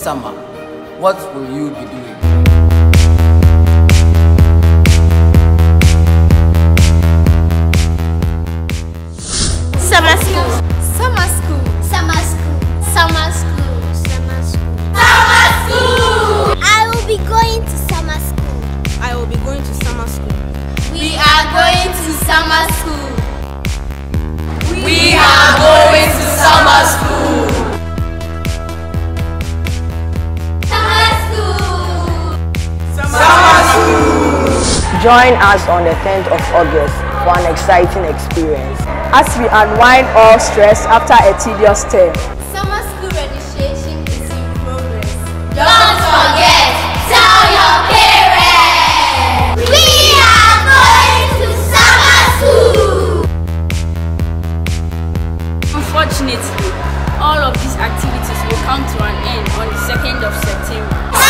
summer, what will you be doing? Summer school. Summer school. Summer school. Summer school. Summer school. Summer school. I will be going to summer school. I will be going to summer school. We are going to summer school. We are going to summer school. Summer school. Summer school. Join us on the 10th of August for an exciting experience as we unwind all stress after a tedious term. Summer school registration is in progress. Don't forget, tell your parents. We are going to summer school. Unfortunately, all of these activities will come to an end on the 2nd of September.